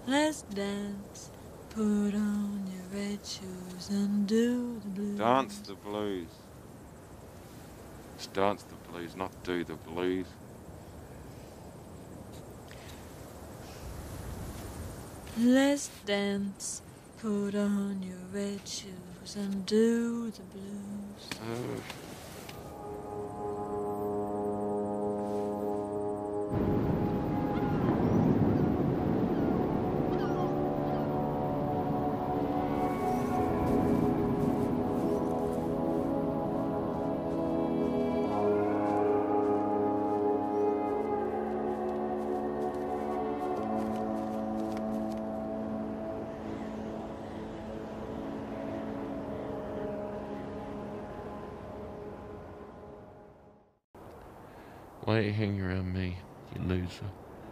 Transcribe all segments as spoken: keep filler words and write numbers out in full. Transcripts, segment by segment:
Let's dance, put on your red shoes and do the blues. Dance the blues. It's dance the blues, not do the blues. Let's dance, put on your red shoes and do the blues. Oh. Why are you hanging around me, you loser?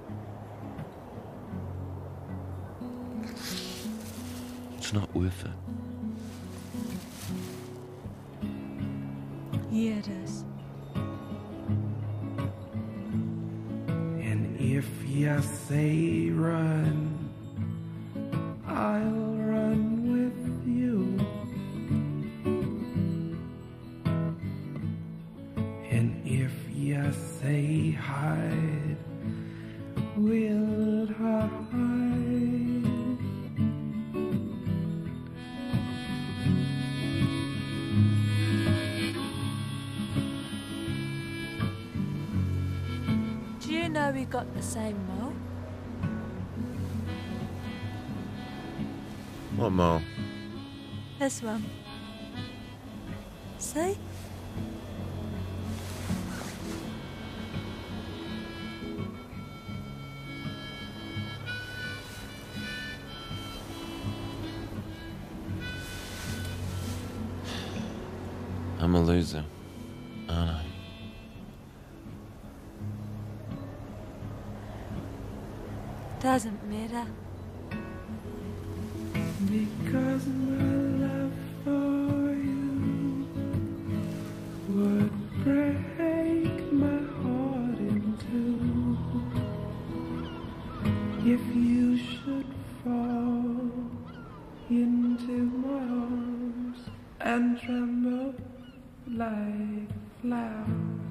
It's not worth it. Yeah, it is. And if you say run, I'll run with you. And if you say hide, we'll hide. Do you know we got the same mole? What mole? This one. See? I'm a loser, aren't I? Doesn't matter. Because my love for you would break my heart in two if you should fall into my arms and tremble like flowers.